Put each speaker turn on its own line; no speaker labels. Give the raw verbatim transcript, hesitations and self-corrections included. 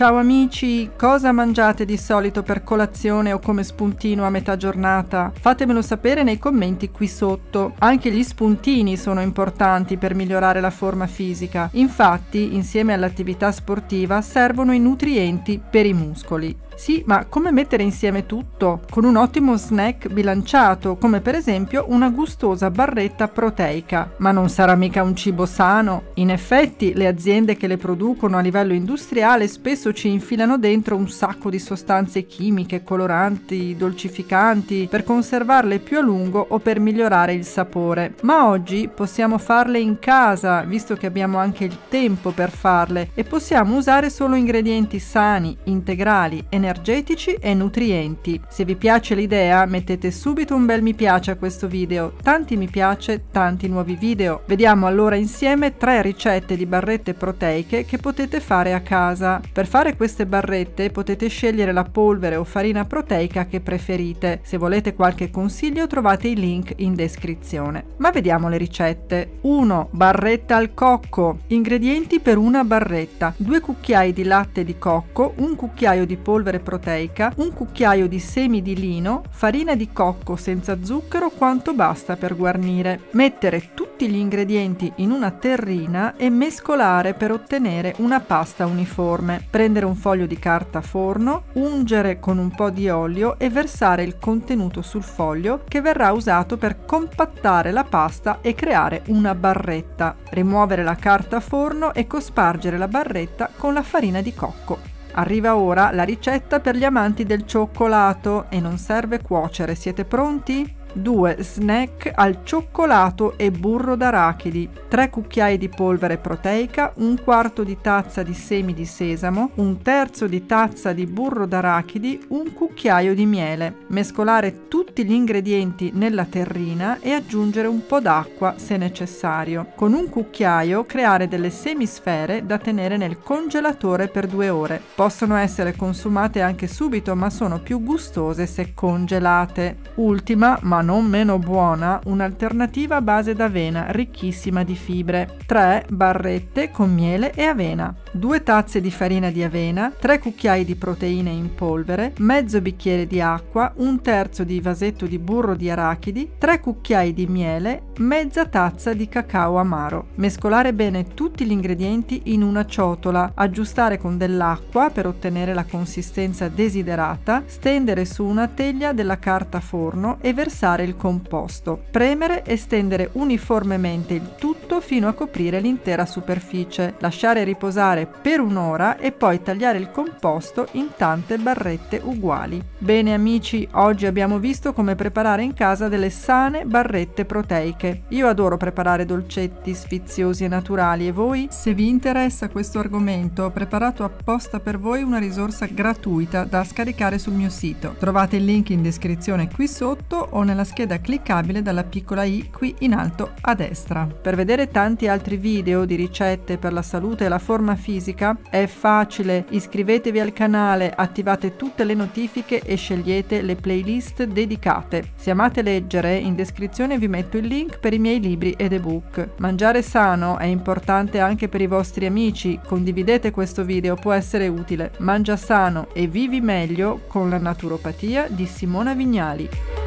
Ciao amici, cosa mangiate di solito per colazione o come spuntino a metà giornata? Fatemelo sapere nei commenti qui sotto. Anche gli spuntini sono importanti per migliorare la forma fisica. Infatti, insieme all'attività sportiva, servono i nutrienti per i muscoli. Sì, ma come mettere insieme tutto? Con un ottimo snack bilanciato, come per esempio una gustosa barretta proteica. Ma non sarà mica un cibo sano? In effetti, le aziende che le producono a livello industriale spesso ci infilano dentro un sacco di sostanze chimiche, coloranti, dolcificanti, per conservarle più a lungo o per migliorare il sapore. Ma oggi possiamo farle in casa, visto che abbiamo anche il tempo per farle, e possiamo usare solo ingredienti sani, integrali, energetici e nutrienti. Se vi piace l'idea, mettete subito un bel mi piace a questo video. Tanti mi piace, tanti nuovi video. Vediamo allora insieme tre ricette di barrette proteiche che potete fare a casa. Per fare queste barrette potete scegliere la polvere o farina proteica che preferite. Se volete qualche consiglio trovate i link in descrizione. Ma vediamo le ricette. uno. Barretta al cocco. Ingredienti per una barretta: due cucchiai di latte di cocco, un cucchiaio di polvere proteica, un cucchiaio di semi di lino, farina di cocco senza zucchero quanto basta per guarnire. Mettere tutti gli ingredienti in una terrina e mescolare per ottenere una pasta uniforme. Prendere un foglio di carta forno, ungere con un po' di olio e versare il contenuto sul foglio, che verrà usato per compattare la pasta e creare una barretta. Rimuovere la carta forno e cospargere la barretta con la farina di cocco. Arriva ora la ricetta per gli amanti del cioccolato e non serve cuocere. Siete pronti? due snack al cioccolato e burro d'arachidi, tre cucchiai di polvere proteica, un quarto di tazza di semi di sesamo, un terzo di tazza di burro d'arachidi, un cucchiaio di miele. Mescolare tutti gli ingredienti nella terrina e aggiungere un po' d'acqua se necessario. Con un cucchiaio creare delle semisfere da tenere nel congelatore per due ore. Possono essere consumate anche subito, ma sono più gustose se congelate. Ultima, ma non meno buona, un'alternativa a base d'avena ricchissima di fibre. tre barrette con miele e avena, due tazze di farina di avena, tre cucchiai di proteine in polvere, mezzo bicchiere di acqua, un terzo di vasetto di burro di arachidi, tre cucchiai di miele, mezza tazza di cacao amaro. Mescolare bene tutti gli ingredienti in una ciotola, aggiustare con dell'acqua per ottenere la consistenza desiderata, stendere su una teglia della carta forno e versare il composto. Premere e stendere uniformemente il tutto fino a coprire l'intera superficie. Lasciare riposare per un'ora e poi tagliare il composto in tante barrette uguali. Bene amici, oggi abbiamo visto come preparare in casa delle sane barrette proteiche. Io adoro preparare dolcetti sfiziosi e naturali, e voi? Se vi interessa questo argomento, ho preparato apposta per voi una risorsa gratuita da scaricare sul mio sito. Trovate il link in descrizione qui sotto o nella scheda cliccabile dalla piccola i qui in alto a destra. Per vedere tanti altri video di ricette per la salute e la forma fisica è facile: iscrivetevi al canale, attivate tutte le notifiche e scegliete le playlist dedicate. Se amate leggere, in descrizione vi metto il link per i miei libri ed ebook. Mangiare sano è importante anche per i vostri amici, condividete questo video, può essere utile. Mangia sano e vivi meglio con la naturopatia di Simona Vignali.